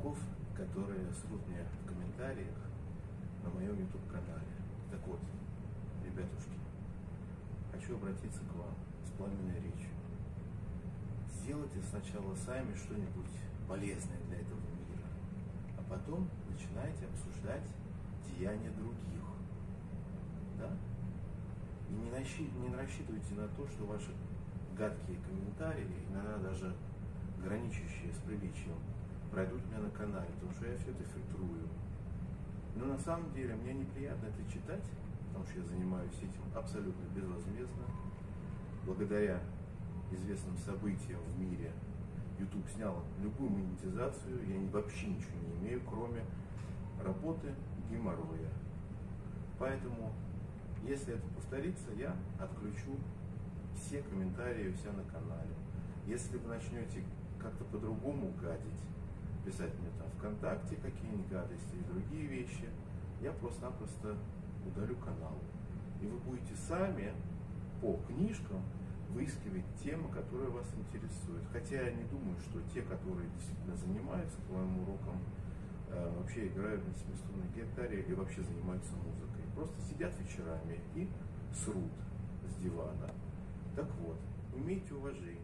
мудаков, которые срут мне в комментариях на моем YouTube-канале. Так вот, ребятушки, хочу обратиться к вам с пламенной речью. Сделайте сначала сами что-нибудь полезное для этого мира, а потом начинайте обсуждать деяния других. Да? И не рассчитывайте на то, что ваши гадкие комментарии, иногда даже граничащие с приличием, пройдут у меня на канале, потому что я все это фильтрую. Но на самом деле мне неприятно это читать, потому что я занимаюсь этим абсолютно безвозмездно. Благодаря известным событиям в мире YouTube снял любую монетизацию, я вообще ничего не имею, кроме работы и геморроя. Поэтому, если это повторится, я отключу все комментарии у себя на канале. Если вы начнете как-то по-другому гадить, писать мне там ВКонтакте какие-нибудь гадости и другие вещи, я просто-напросто удалю канал. И вы будете сами по книжкам выискивать темы, которые вас интересуют. Хотя я не думаю, что те, которые действительно занимаются по моим урокам, вообще играют на семиструнной гитаре и вообще занимаются музыкой. Просто сидят вечерами и срут с дивана. Так вот, имейте уважение.